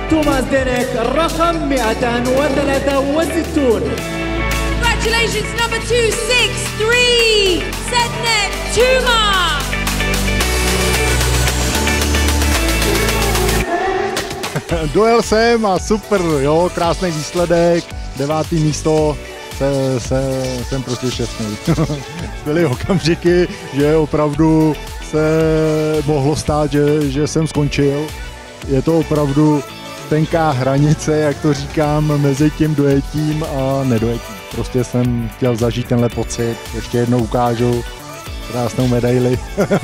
توماس ديريك رقم 263. Congratulations, number 263, Sednet Tomas. Dojel jsem a super, jo, krásný výsledek, 9. místo, jsem prostě šťastný. Byly okamžiky, že opravdu se mohlo stát, že jsem skončil. Je to opravdu tenká hranice, jak to říkám, mezi tím dojetím a nedojetím. Prostě jsem chtěl zažít tenhle pocit, ještě jednou ukážu krásnou medaili,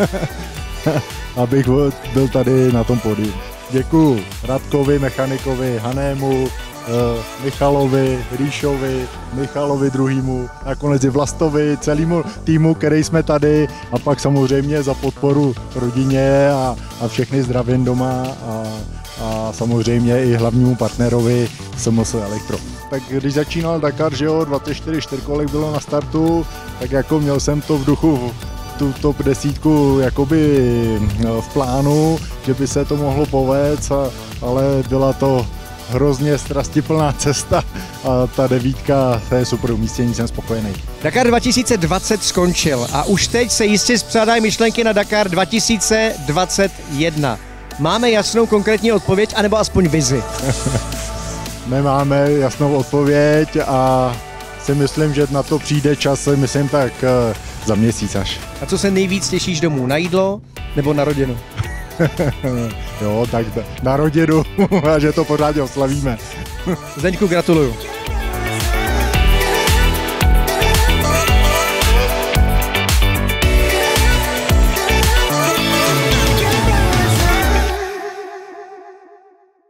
abych byl tady na tom pódiu. Děkuju Radkovi, mechanikovi, Hanému, Michalovi, Ríšovi, Michalovi druhýmu, nakonec i Vlastovi, celému týmu, který jsme tady, a pak samozřejmě za podporu rodině a všechny zdravím doma a samozřejmě i hlavnímu partnerovi SMS Elektro. Tak když začínal Dakar, že jo, 24 čtyřkolek bylo na startu, tak jako měl jsem to v duchu, tu top 10 jakoby v plánu, že by se to mohlo povést, ale byla to hrozně strastiplná cesta a ta 9 to je super umístění, jsem spokojený. Dakar 2020 skončil a už teď se jistě zpřádají myšlenky na Dakar 2021. Máme jasnou konkrétní odpověď, anebo aspoň vizi? Nemáme jasnou odpověď a si myslím, že na to přijde čas, myslím tak za měsíc až. A co se nejvíc těšíš domů? Na jídlo nebo na rodinu? Jo, tak na rodinu a že to pořádně oslavíme. Zdeňku, gratuluju.